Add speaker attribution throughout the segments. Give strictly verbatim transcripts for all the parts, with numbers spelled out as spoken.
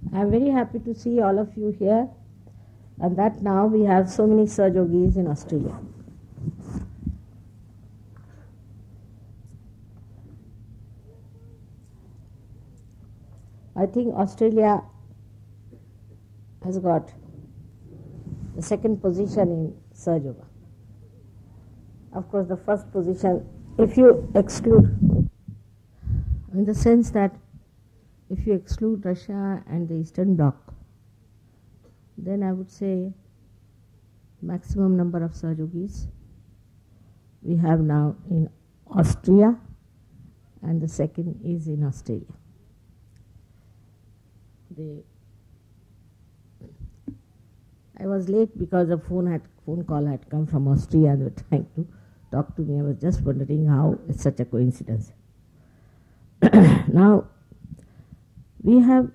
Speaker 1: I'm very happy to see all of you here, and that now we have so many Sir Yogis in Australia. I think Australia has got the second position in Sir Yoga. Of course, the first position, if you exclude, in the sense that if you exclude Russia and the Eastern Bloc, then I would say maximum number of Sir Yogis we have now in Austria, and the second is in Australia. They, I was late because a phone had phone call had come from Austria and they were trying to talk to me. I was just wondering how it's such a coincidence. Now, we have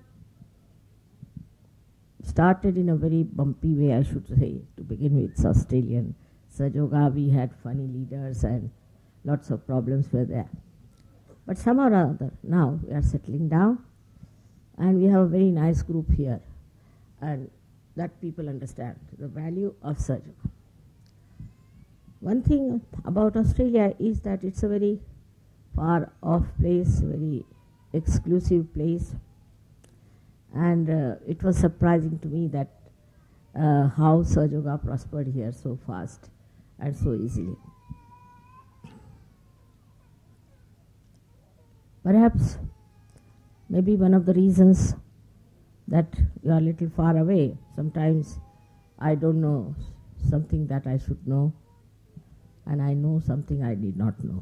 Speaker 1: started in a very bumpy way, I should say, to begin with. Australian Sir Yoga, we had funny leaders and lots of problems were there. But somehow or other, now we are settling down and we have a very nice group here, and that people understand the value of Sir Yoga. One thing about Australia is that it's a very far off place, very exclusive place. And uh, it was surprising to me that uh, how Sir Yoga prospered here so fast and so easily. Perhaps, maybe one of the reasons that you are a little far away, sometimes I don't know something that I should know, and I know something I did not know.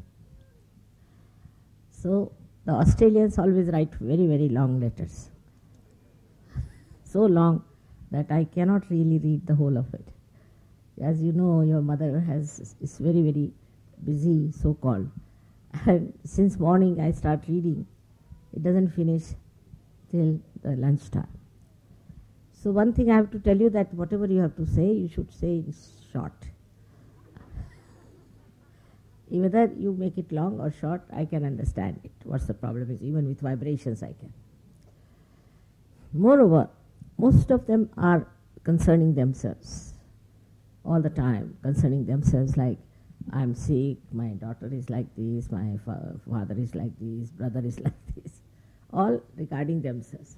Speaker 1: So, the Australians always write very, very long letters. So long that I cannot really read the whole of it. As you know, your mother has is very, very busy, so-called. And since morning I start reading, it doesn't finish till the lunchtime. So one thing I have to tell you, that whatever you have to say, you should say in short. Whether you make it long or short, I can understand it. What's the problem is, even with vibrations I can. Moreover, most of them are concerning themselves all the time, concerning themselves like, I'm sick, my daughter is like this, my fa- father is like this, brother is like this, all regarding themselves.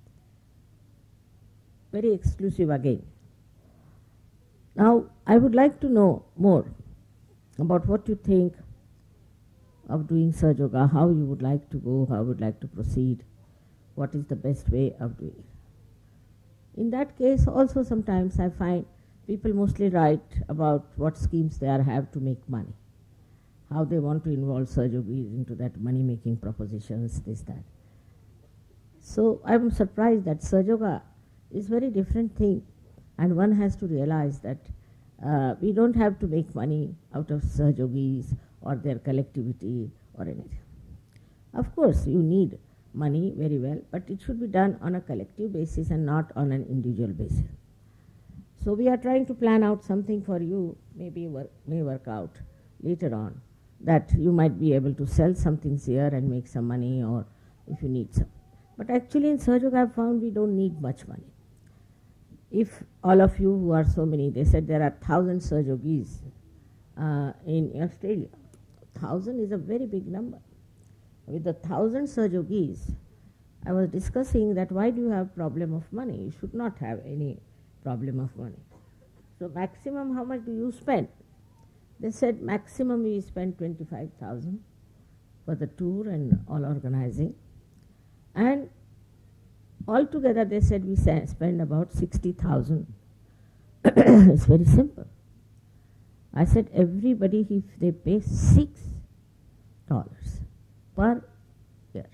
Speaker 1: Very exclusive again. Now, I would like to know more about what you think of doing Sir Yoga, how you would like to go, how you would like to proceed, what is the best way of doing it. In that case, also sometimes I find people mostly write about what schemes they are have to make money, how they want to involve Sir Yogis into that money-making propositions, this, that. So I am surprised that Sir Yoga is very different thing, and one has to realize that uh, we don't have to make money out of Sir Yogis or their collectivity or anything. Of course, you need money very well, but it should be done on a collective basis and not on an individual basis. So we are trying to plan out something for you, maybe work, may work out later on, that you might be able to sell some things here and make some money, or if you need some. But actually in Sir Yoga I have found we don't need much money. If all of you who are so many, they said there are thousand Sir Yogis uh, in Australia. Thousand is a very big number. With the thousand Sir Yogis, I was discussing that why do you have problem of money? You should not have any problem of money. So maximum how much do you spend? They said maximum we spend twenty-five thousand for the tour and all organizing. And altogether they said we spend about sixty thousand. It's very simple. I said everybody, if they pay six dollars per year,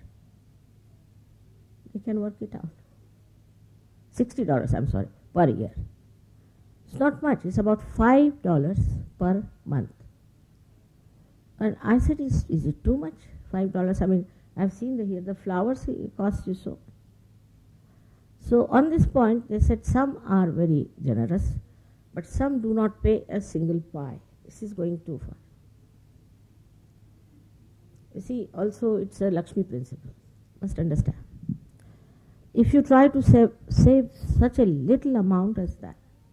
Speaker 1: they can work it out. sixty dollars, I'm sorry, per year. It's not much, it's about five dollars per month. And I said, is, is it too much? five dollars, I mean, I've seen the here, the flowers cost you so. So on this point, they said some are very generous, but some do not pay a single pie. This is going too far. You see, also it's a Lakshmi principle. Must understand. if you try to save, save such a little amount as that,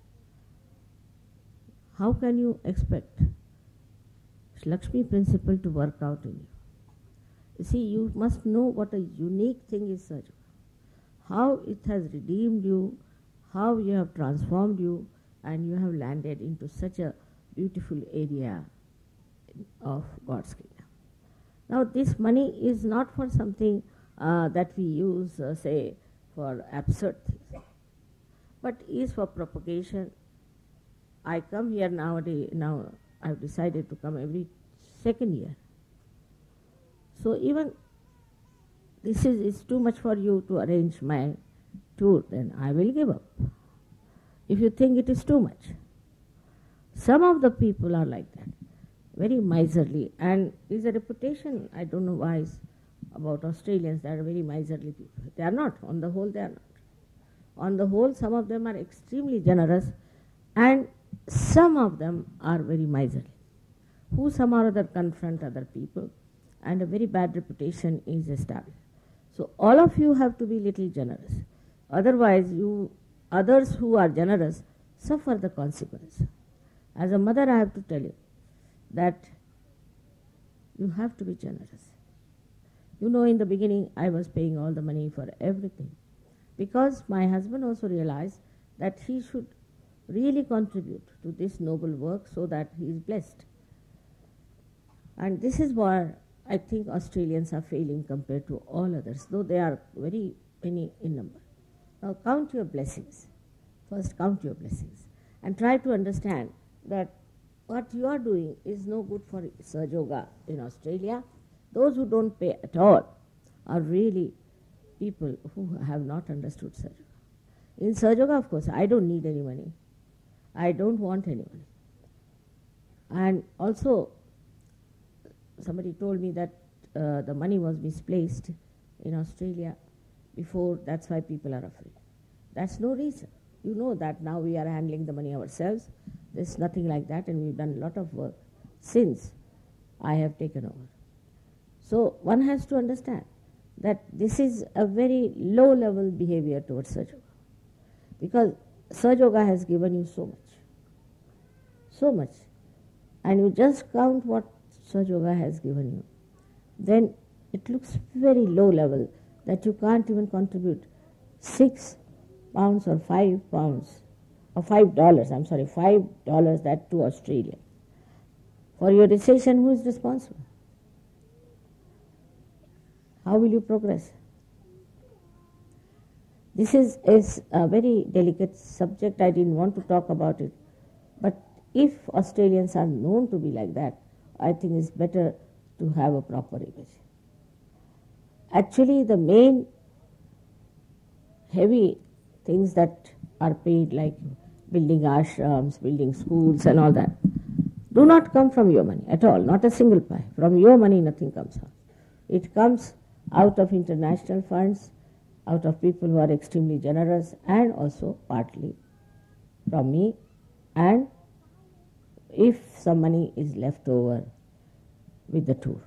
Speaker 1: how can you expect Lakshmi principle to work out in you? You see, you must know what a unique thing is Sahaja, how it has redeemed you, how you have transformed you, and you have landed into such a beautiful area of God's kingdom. Now, this money is not for something uh, that we use, uh, say, for absurd things, but is for propagation. I come here nowadays, now I've decided to come every second year. So even this is it's too much for you to arrange my tour, then I will give up. If you think it is too much. Some of the people are like that, very miserly, and is a reputation, I don't know why, about Australians that are very miserly people. They are not, on the whole they are not. On the whole, some of them are extremely generous, and some of them are very miserly, who somehow or other confront other people, and a very bad reputation is established. So all of you have to be little generous. Otherwise, you others who are generous suffer the consequence. As a mother, I have to tell you that you have to be generous. You know, in the beginning, I was paying all the money for everything, because my husband also realized that he should really contribute to this noble work so that he is blessed. And this is where I think Australians are failing compared to all others, though they are very many in number. Now count your blessings. First count your blessings and try to understand that what you are doing is no good for Sahaja Yoga in Australia. Those who don't pay at all are really people who have not understood Sahaja Yoga. In Sahaja Yoga, of course, I don't need any money. I don't want any money. And also, somebody told me that uh, the money was misplaced in Australia before, that's why people are afraid. That's no reason. You know that now we are handling the money ourselves. There's nothing like that, and we've done a lot of work since I have taken over. So one has to understand that this is a very low level behavior towards Sahaja Yoga, because Sahaja Yoga has given you so much, so much, and you just count what Sahaja Yoga has given you, then it looks very low level that you can't even contribute six pounds or five pounds or five dollars, I'm sorry, five dollars that to Australia. For your recession, who is responsible? How will you progress? This is, is a very delicate subject. I didn't want to talk about it. But if Australians are known to be like that, I think it's better to have a proper image. Actually, the main heavy things that are paid, like building ashrams, building schools and all that, do not come from your money at all, not a single pie. From your money, nothing comes out. It comes out of international funds, out of people who are extremely generous, and also partly from me, and if some money is left over with the tour.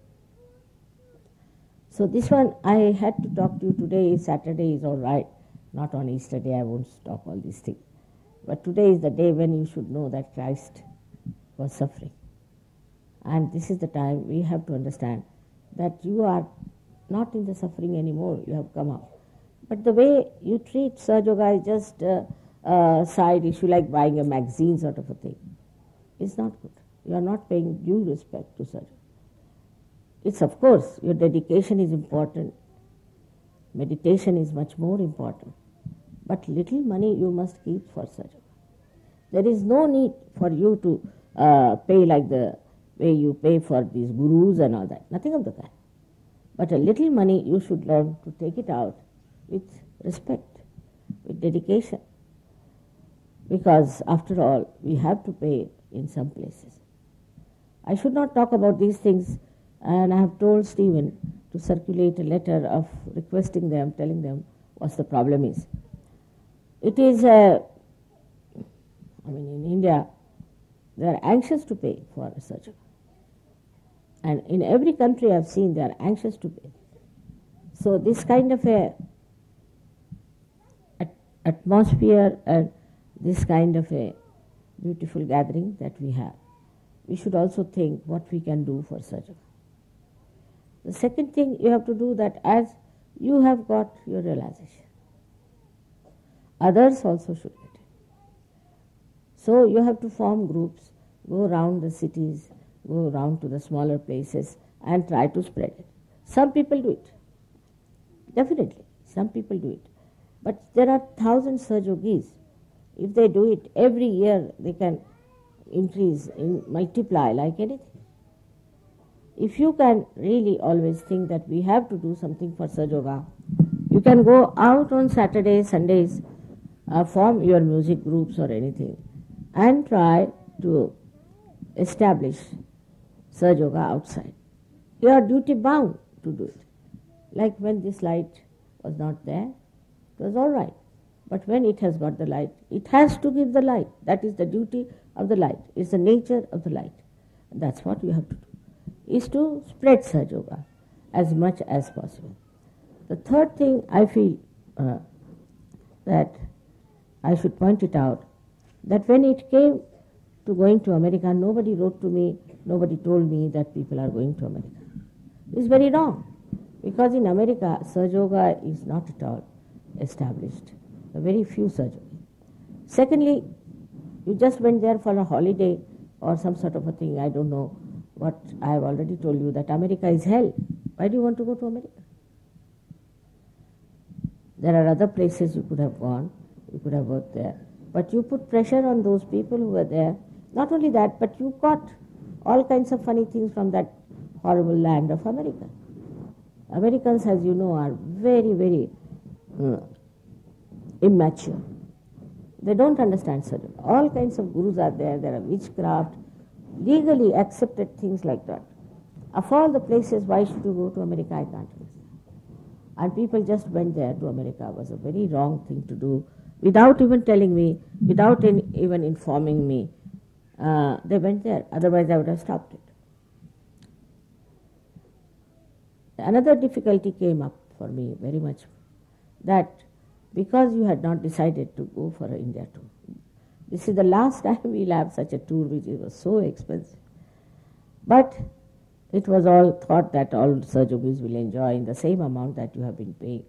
Speaker 1: So this one I had to talk to you today. Saturday is all right, not on Easter Day, I won't talk all these things. But today is the day when you should know that Christ was suffering. And this is the time we have to understand that you are not in the suffering anymore, you have come out. But the way you treat Sahaja Yoga is just a, a side issue, like buying a magazine sort of a thing. It's not good. You are not paying due respect to Sahaja. It's, of course, your dedication is important. Meditation is much more important. But little money you must keep for Sahaja. There is no need for you to uh, pay like the way you pay for these gurus and all that. Nothing of the kind. But a little money you should learn to take it out with respect, with dedication. Because after all, we have to pay in some places. I should not talk about these things, and I have told Stephen to circulate a letter of requesting them, telling them what the problem is. It is, uh, I mean, in India, they are anxious to pay for research. And in every country I've seen, they are anxious to pay. So this kind of a atmosphere and this kind of a beautiful gathering that we have, we should also think what we can do for Sahaja Yoga. The second thing you have to do that as you have got your realization, others also should get it. So you have to form groups, go around the cities, go around to the smaller places and try to spread it. Some people do it. Definitely, some people do it. But there are thousands of yogis. If they do it every year, they can increase, in, multiply like anything. If you can really always think that we have to do something for Sahaja Yoga, you can go out on Saturdays, Sundays, uh, form your music groups or anything, and try to establish Sahaja Yoga outside. You are duty bound to do it. Like when this light was not there, it was all right. But when it has got the light, it has to give the light. That is the duty of the light. It's the nature of the light. And that's what you have to do, is to spread Sahaja Yoga as much as possible. The third thing I feel uh, that I should point it out, that when it came to going to America, nobody wrote to me, nobody told me that people are going to America. It's very wrong, because in America, Sahaja Yoga is not at all established. There are very few Sahaja Yoga. Secondly, you just went there for a holiday or some sort of a thing, I don't know what. I have already told you that America is hell. Why do you want to go to America? There are other places you could have gone, you could have worked there. But you put pressure on those people who were there. Not only that, but you got all kinds of funny things from that horrible land of America. Americans, as you know, are very, very uh, immature. They don't understand Sahaja Yoga. All kinds of gurus are there. There are witchcraft, legally accepted things like that. Of all the places, why should you go to America? I can't understand. And people just went there to America. It was a very wrong thing to do. Without even telling me, without in, even informing me, uh, they went there. Otherwise, I would have stopped it. Another difficulty came up for me very much, that because you had not decided to go for an India tour. This is the last time we'll have such a tour, which was so expensive. But it was all thought that all Sahaja Yogis will enjoy in the same amount that you have been paying.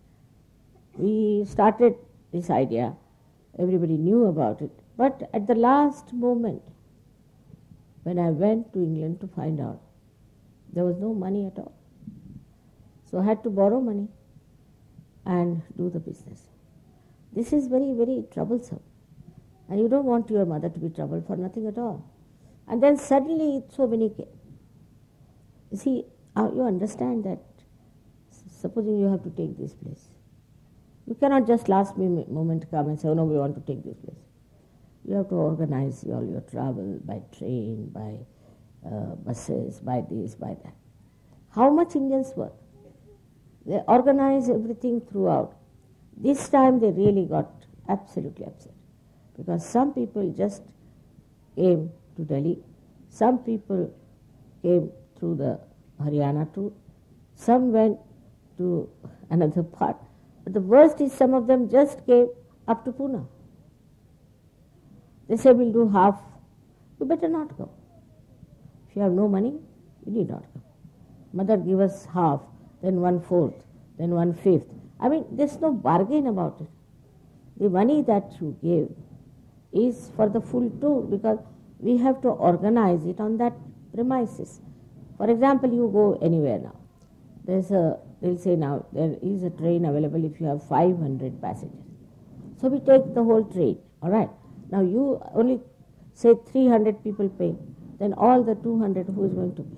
Speaker 1: We started this idea, everybody knew about it, but at the last moment, when I went to England to find out, there was no money at all. So I had to borrow money and do the business. This is very, very troublesome. And you don't want your mother to be troubled for nothing at all. And then suddenly so many came. You see, you understand that supposing you have to take this place, you cannot just last moment come and say, oh no, we want to take this place. You have to organize all your travel by train, by uh, buses, by this, by that. How much Indians work? They organize everything throughout. This time they really got absolutely upset, because some people just came to Delhi, some people came through the Haryana tour, some went to another part. But the worst is some of them just came up to Pune. They say, we'll do half. You better not go. If you have no money, you need not go. Mother, give us half, then one-fourth, then one-fifth. I mean, there's no bargain about it. The money that you give is for the full tour, because we have to organize it on that premises. For example, you go anywhere now. There's a, they'll say now, there is a train available if you have five hundred passengers. So we take the whole train, all right. Now you only say three hundred people pay, then all the two hundred, who is going to pay?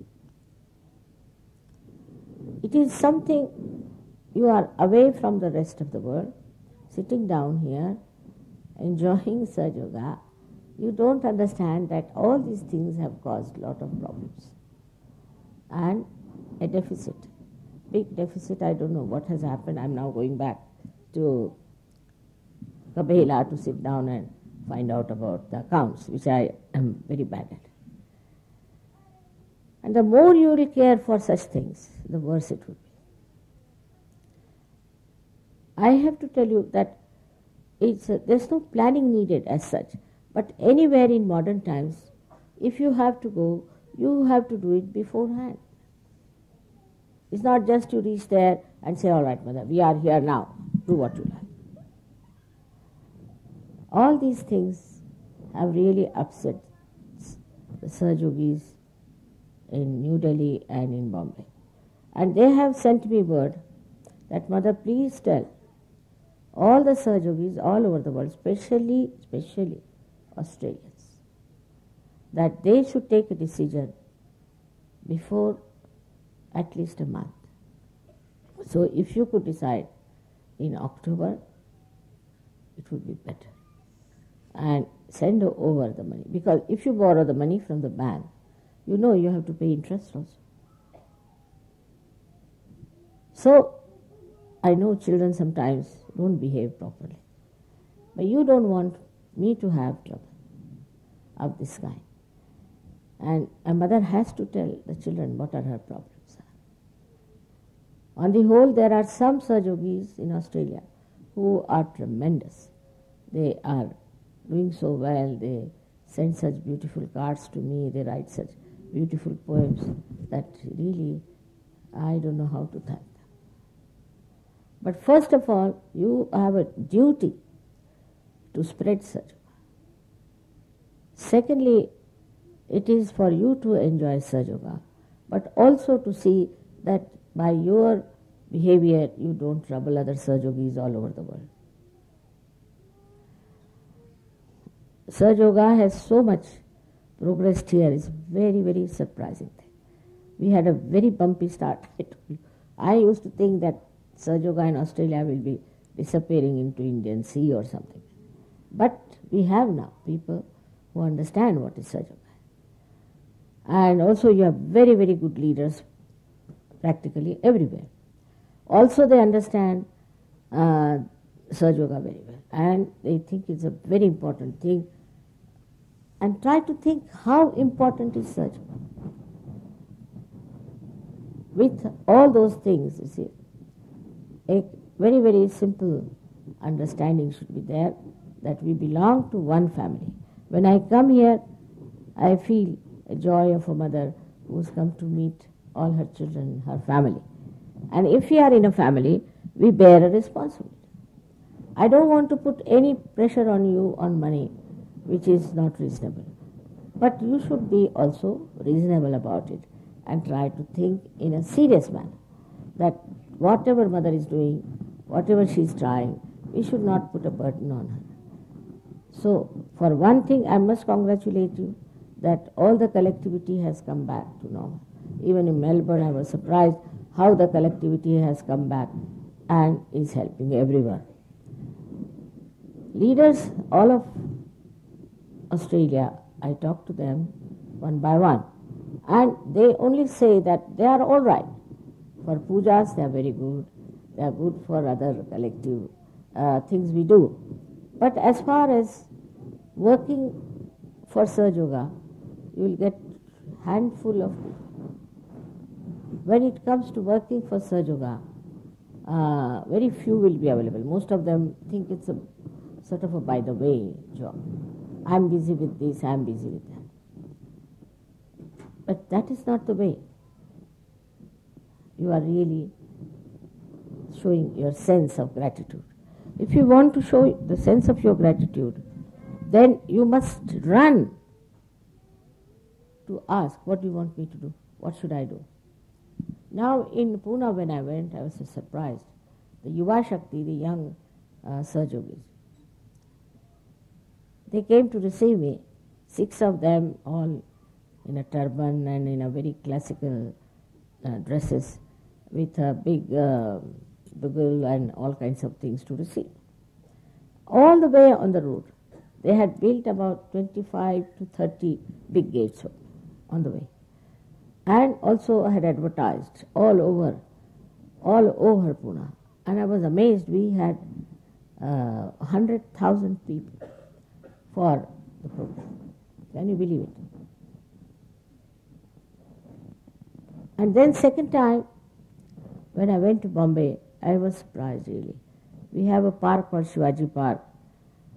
Speaker 1: It is something, you are away from the rest of the world, sitting down here, enjoying Sahaja Yoga. You don't understand that all these things have caused a lot of problems. And a deficit, big deficit. I don't know what has happened. I'm now going back to Kabela to sit down and find out about the accounts, which I am very bad at. And the more you will care for such things, the worse it will be. I have to tell you that it's a, there's no planning needed as such. But anywhere in modern times, if you have to go, you have to do it beforehand. It's not just you reach there and say, all right, mother, we are here now, do what you like. All these things have really upset the Sahajogis in New Delhi and in Bombay. And they have sent me word that, mother, please tell all the Sahajogis all over the world, especially, especially Australians, that they should take a decision before at least a month. So if you could decide in October, it would be better. And send over the money. Because if you borrow the money from the bank, you know you have to pay interest also. So, I know children sometimes don't behave properly. But you don't want me to have trouble of this kind. And a mother has to tell the children what are her problems. On the whole, there are some Sahajogis in Australia who are tremendous. They are doing so well. They send such beautiful cards to me. They write such beautiful poems that really I don't know how to thank them. But first of all, you have a duty to spread Sahaja. Secondly, it is for you to enjoy Sahaja, but also to see that by your behavior you don't trouble other Sahajogis all over the world. Sahaja has so much progressed here. It's very, very surprising thing. We had a very bumpy start. I used to think that Sahaja in Australia will be disappearing into Indian Sea or something. But we have now people who understand what is Sahaja. And also you have very, very good leaders practically everywhere. Also they understand uh, Sahaja very well. And they think it's a very important thing. And try to think how important is Sahaja. With all those things, you see, a very, very simple understanding should be there that we belong to one family. When I come here, I feel a joy of a mother who's come to meet all her children, her family. And if we are in a family, we bear a responsibility. I don't want to put any pressure on you on money, which is not reasonable. But you should be also reasonable about it and try to think in a serious manner that whatever mother is doing, whatever she is trying, we should not put a burden on her. So, for one thing, I must congratulate you that all the collectivity has come back to normal. Even in Melbourne, I was surprised how the collectivity has come back and is helping everyone. Leaders, all of Australia, I talk to them one by one, and they only say that they are all right. For pujas, they are very good. They are good for other collective uh, things we do. But as far as working for Sahaja, you will get handful of people. When it comes to working for Sahaja, uh, very few will be available. Most of them think it's a sort of a by the way job. I'm busy with this, I'm busy with that. But that is not the way. You are really showing your sense of gratitude. If you want to show the sense of your gratitude, then you must run to ask, what do you want me to do? What should I do? Now in Pune when I went, I was so surprised. The Yuva Shakti, the young uh, Sahajogis, they came to receive me, six of them all in a turban and in a very classical uh, dresses with a big uh, bugle and all kinds of things to receive. All the way on the road, they had built about twenty-five to thirty big gates on the way. And also had advertised all over, all over Pune. And I was amazed, we had uh, one hundred thousand people for the program. Can you believe it? And then second time, when I went to Bombay, I was surprised really. We have a park called Shivaji Park,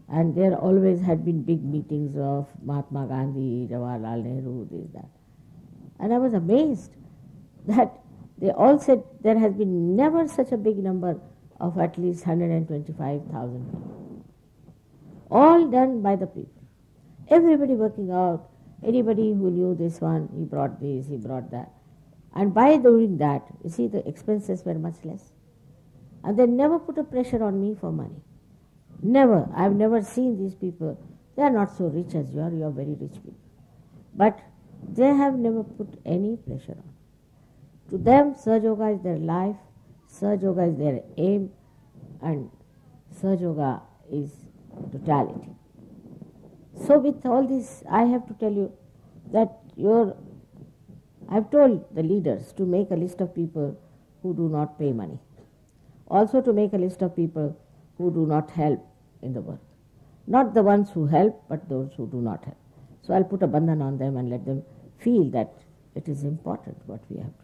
Speaker 1: And there always had been big meetings of Mahatma Gandhi, Jawaharlal Nehru, this, that. And I was amazed that they all said there has been never such a big number of at least one hundred twenty-five thousand people. All done by the people. Everybody working out. Anybody who knew this one, he brought this, he brought that. And by doing that, you see, the expenses were much less. And they never put a pressure on me for money. Never. I've never seen these people. They are not so rich as you are. You are very rich people. But they have never put any pressure on. To them, Sahaja Yoga is their life, Sahaja Yoga is their aim, and Sahaja Yoga is totality. So with all this, I have to tell you that your, I've told the leaders to make a list of people who do not pay money. Also to make a list of people who do not help in the work. Not the ones who help, but those who do not help. So I'll put a bandhan on them and let them feel that it is important what we have to do.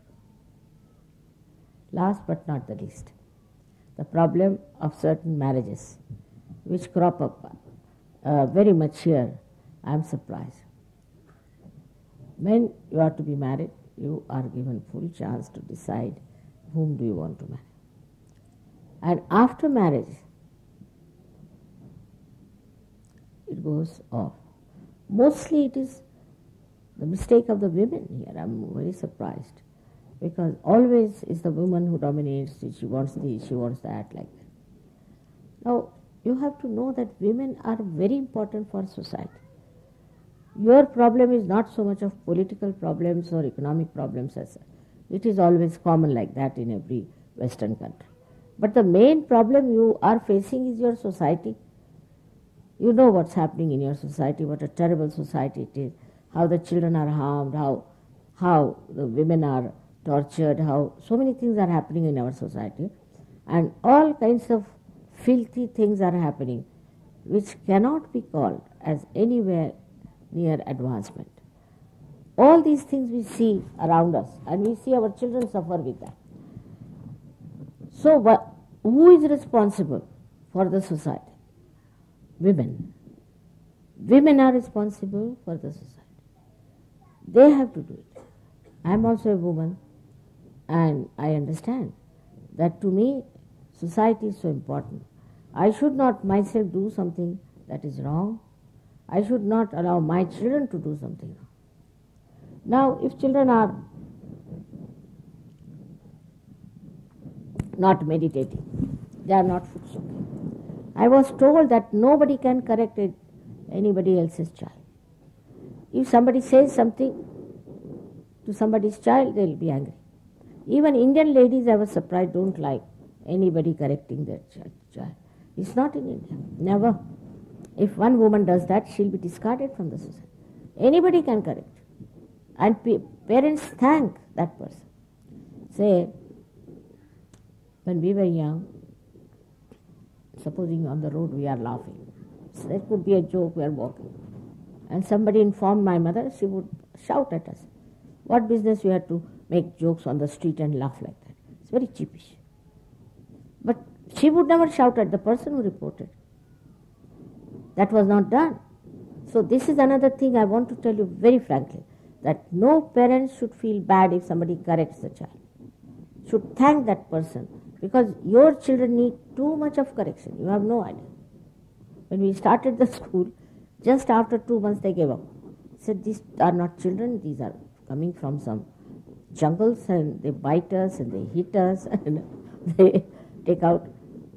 Speaker 1: Last but not the least, the problem of certain marriages which crop up uh, very much here. I am surprised. When you are to be married, you are given full chance to decide whom do you want to marry. And after marriage, it goes off. Mostly it is the mistake of the women here. I am very surprised. Because always is the woman who dominates, she wants this, she wants that, like that. Now, you have to know that women are very important for society. Your problem is not so much of political problems or economic problems as such. It is always common like that in every Western country. But the main problem you are facing is your society. You know what's happening in your society, what a terrible society it is, how the children are harmed, how, how the women are tortured, how so many things are happening in our society, and all kinds of filthy things are happening which cannot be called as anywhere near advancement. All these things we see around us, and we see our children suffer with that. So what, who is responsible for the society? Women. Women are responsible for the society. They have to do it. I am also a woman, and I understand that to me society is so important. I should not myself do something that is wrong. I should not allow my children to do something wrong. Now, if children are not meditating, they are not food soaking. I was told that nobody can correct it, anybody else's child. If somebody says something to somebody's child, they will be angry. Even Indian ladies, I was surprised, don't like anybody correcting their child. It's not in India. Never. If one woman does that, she'll be discarded from the society. Anybody can correct. And parents thank that person. Say, when we were young, supposing on the road we are laughing. So there could be a joke, we are walking. And somebody informed my mother, she would shout at us. What business you had to make jokes on the street and laugh like that? It's very cheapish. But she would never shout at the person who reported. That was not done. So this is another thing I want to tell you very frankly, that no parent should feel bad if somebody corrects the child. Should thank that person, because your children need too much of correction. You have no idea. When we started the school, just after two months they gave up. Said, these are not children, these are coming from some jungles and they bite us and they hit us and they take out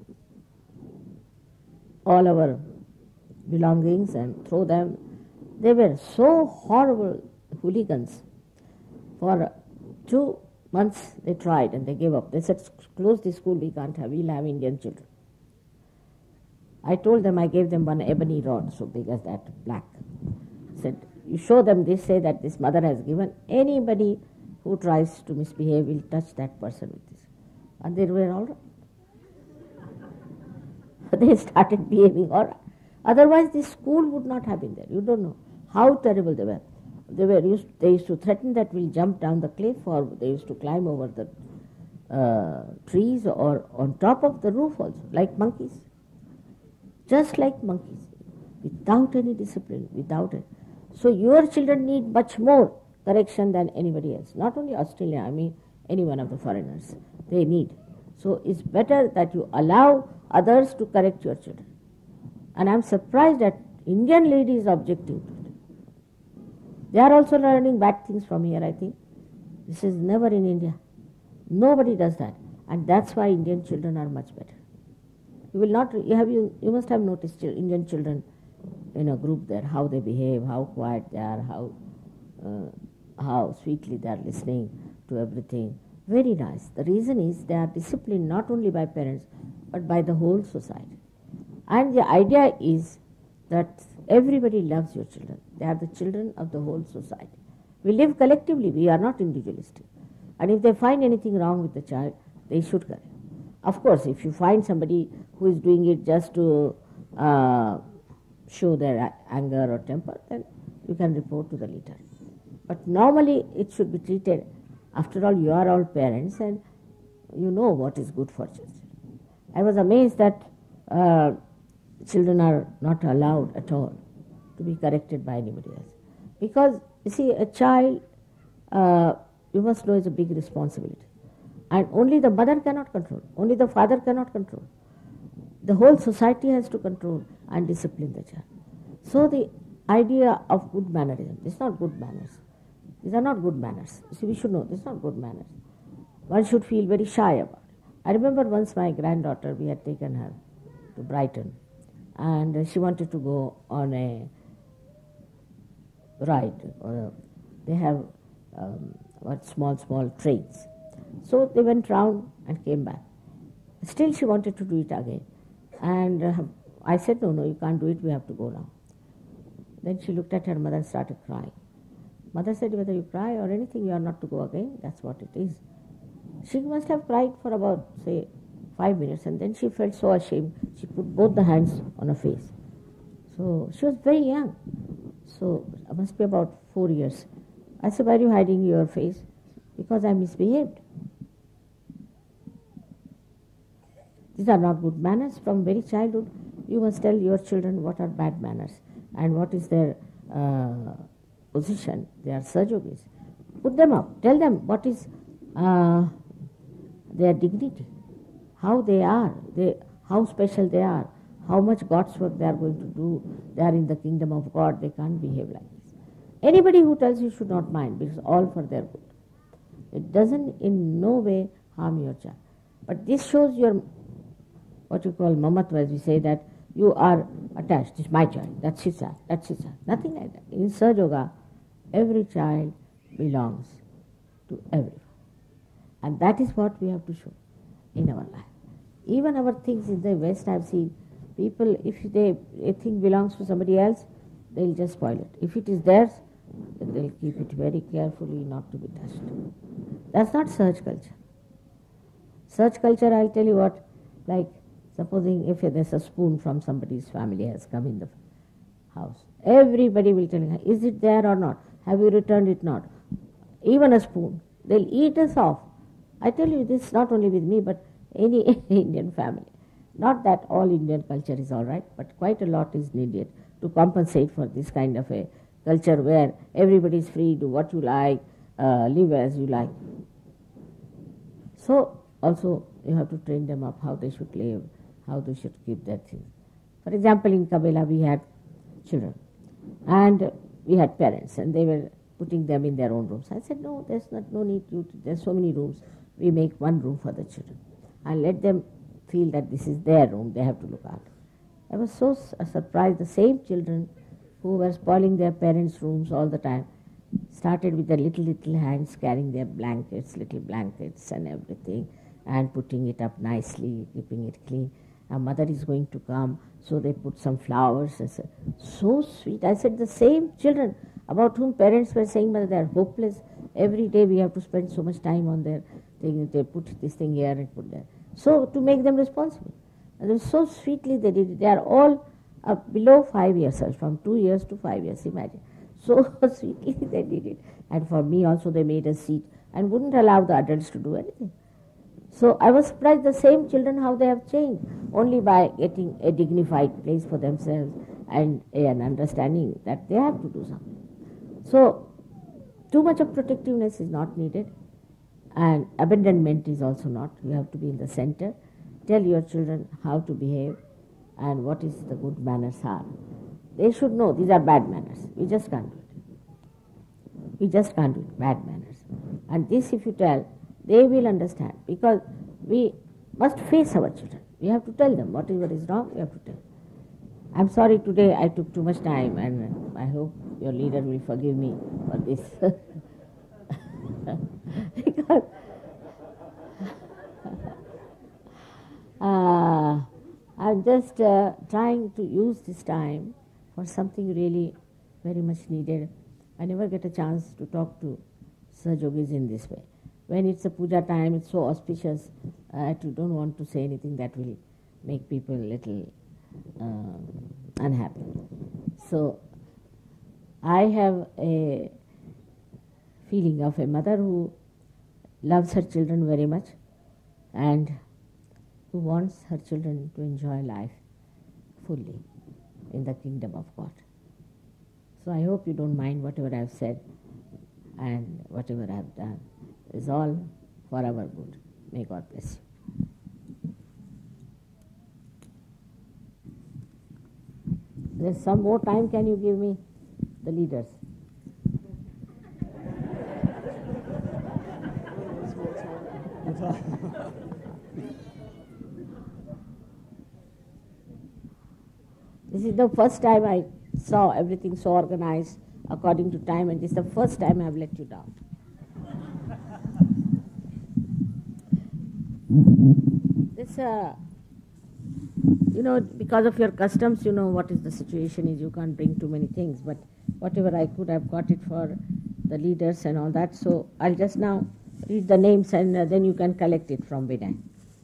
Speaker 1: all our belongings and throw them. They were so horrible hooligans. For two months they tried and they gave up. They said, close the school, we can't have, we'll have Indian children. I told them, I gave them one ebony rod so big as that, black. Said, you show them this, say that this mother has given. Anybody who tries to misbehave will touch that person with this. And they were all right. They started behaving all right. Otherwise this school would not have been there. You don't know how terrible they were. They were used, they used to threaten that we'll jump down the cliff, or they used to climb over the uh, trees or on top of the roof also, like monkeys. Just like monkeys. without any discipline, without it. So your children need much more correction than anybody else. Not only Australia, I mean any one of the foreigners. They need. So it's better that you allow others to correct your children. And I'm surprised that Indian ladies objecting to it. They are also learning bad things from here, I think. This is never in India. Nobody does that. And that's why Indian children are much better. You will not, you have you, you must have noticed Indian children in a group there, how they behave, how quiet they are, how, uh, how sweetly they are listening to everything. Very nice. The reason is they are disciplined not only by parents, but by the whole society. And the idea is that everybody loves your children. They are the children of the whole society. We live collectively, we are not individualistic. And if they find anything wrong with the child, they should correct. Of course, if you find somebody who is doing it just to uh, show their anger or temper, then you can report to the leader. But normally it should be treated, after all you are all parents and you know what is good for children. I was amazed that uh, children are not allowed at all to be corrected by anybody else. Because, you see, a child, uh, you must know, is a big responsibility. And only the mother cannot control, only the father cannot control. The whole society has to control and discipline the child. So the idea of good mannerism, it's not good manners. These are not good manners. You see, we should know, this is not good manners. One should feel very shy about it. I remember once my granddaughter, we had taken her to Brighton, and she wanted to go on a ride. Or they have um, what small, small trains. So they went round and came back. Still she wanted to do it again. And uh, I said, no, no, you can't do it, we have to go now. Then she looked at her mother and started crying. Mother said, whether you cry or anything, you are not to go again. That's what it is. She must have cried for about, say, five minutes, and then she felt so ashamed. She put both the hands on her face. So she was very young. So it must be about four years. I said, why are you hiding your face? Because I misbehaved. These are not good manners. From very childhood, you must tell your children what are bad manners and what is their uh, position. They are Sahajogis. Put them up. Tell them what is uh, their dignity, how they are, they, how special they are, how much God's work they are going to do. They are in the kingdom of God. They can't behave like this. Anybody who tells you should not mind, because all for their good. It doesn't in no way harm your child. But this shows your, what you call mamatva, as we say, that you are attached. It's my child, that's his child, that's his child. Nothing like that. In Sahaja Yoga, every child belongs to everyone. And that is what we have to show in our life. Even our things in the West, I have seen people, if they a thing belongs to somebody else, they'll just spoil it. If it is theirs, then they'll keep it very carefully not to be touched. That's not Sahaj culture. Sahaj culture, I'll tell you what, like supposing if there's a spoon from somebody's family has come in the house, everybody will tell you, is it there or not? Have you returned it not? Even a spoon. They'll eat us off. I tell you this not only with me, but any Indian family. Not that all Indian culture is all right, but quite a lot is needed to compensate for this kind of a culture where everybody is free, do what you like, uh, live as you like. So also you have to train them up how they should live, how they should keep their things. For example, in Kabela we had children and we had parents and they were putting them in their own rooms. I said, no, there's not, no need to, there's so many rooms. We make one room for the children and let them feel that this is their room, they have to look after. I was so surprised, the same children who were spoiling their parents' rooms all the time started with their little, little hands carrying their blankets, little blankets and everything and putting it up nicely, keeping it clean. A mother is going to come, so they put some flowers. I said, so sweet. I said, the same children about whom parents were saying, mother, they are hopeless. Every day we have to spend so much time on their thing. They put this thing here and put there. So to make them responsible. And so sweetly they did it. They are all uh, below five years old, from two years to five years, imagine. So sweetly they did it. And for me also they made a seat and wouldn't allow the adults to do anything. So I was surprised, the same children, how they have changed, only by getting a dignified place for themselves, and an understanding that they have to do something. So, too much of protectiveness is not needed, and abandonment is also not. You have to be in the center. Tell your children how to behave and what is the good manners are. They should know these are bad manners. We just can't do it. We just can't do it, bad manners. And this if you tell, they will understand, because we must face our children. We have to tell them whatever is wrong, we have to tell. I'm sorry today I took too much time, and I hope your leader will forgive me for this. Because uh, I'm just uh, trying to use this time for something really very much needed. I never get a chance to talk to Sahajogis in this way. When it's a puja time, it's so auspicious, I don't want to say anything that will make people a little uh, unhappy. So I have a feeling of a mother who loves her children very much and who wants her children to enjoy life fully in the kingdom of God. So I hope you don't mind whatever I have said, and whatever I have done is all for our good. May God bless you. There's some more time. Can you give me the leaders? This is the first time I saw everything so organized according to time, and this is the first time I have let you down. This, uh, you know, because of your customs, you know what is the situation is. You can't bring too many things, but whatever I could, I've got it for the leaders and all that. So I'll just now read the names, and uh, then you can collect it from Vinay.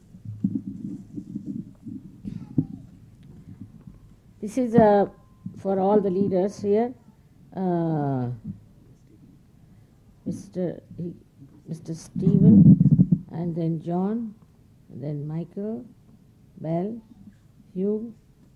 Speaker 1: This is uh, for all the leaders here. Uh, Mister He, Mister Stephen, and then John, and then Michael, Bell, Hugh,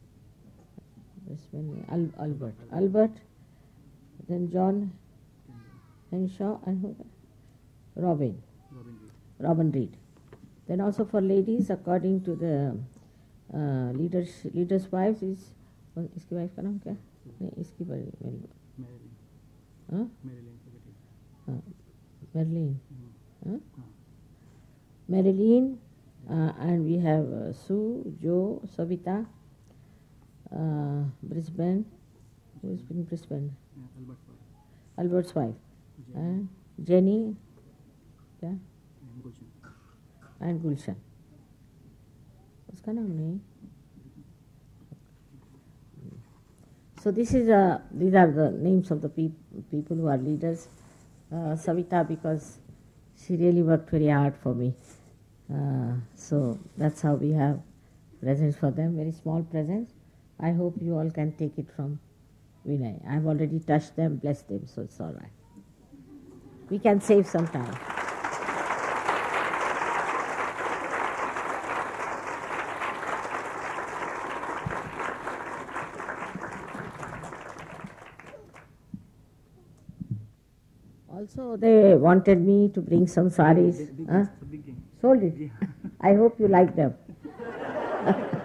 Speaker 1: Al- Albert, Albert, then John Henshaw, and who? Robin,
Speaker 2: Robin Reed.
Speaker 1: Robin Reed. Then also for ladies, according to the uh, leaders, leaders' wives is, इसकी wife का नाम क्या? नहीं, इसकी बड़ी
Speaker 2: Marilyn.
Speaker 1: हाँ?
Speaker 2: Marilyn Fogarty.
Speaker 1: हाँ, Marilyn.
Speaker 2: Hmm.
Speaker 1: Huh?
Speaker 2: Ah.
Speaker 1: Marilyn, uh, and we have uh, Sue, Joe, Savita, uh, Brisbane. Who is in Brisbane?
Speaker 2: Yeah, Albert's wife.
Speaker 1: Albert's wife.
Speaker 2: Jenny.
Speaker 1: And Jenny, yeah,
Speaker 2: And Gulshan.
Speaker 1: and Gulshan. उसका नाम नहीं. So this is uh, these are the names of the peop- people who are leaders. Uh, Savita, because she really worked very hard for me. Uh, so that's how we have presents for them, very small presents. I hope you all can take it from Vinay. I've already touched them, blessed them, so it's all right. We can save some time. Also, they wanted me to bring some saris.
Speaker 2: Big, big,
Speaker 1: Huh?
Speaker 2: It's a big game.
Speaker 1: Sold it.
Speaker 2: Yeah.
Speaker 1: I hope you like them.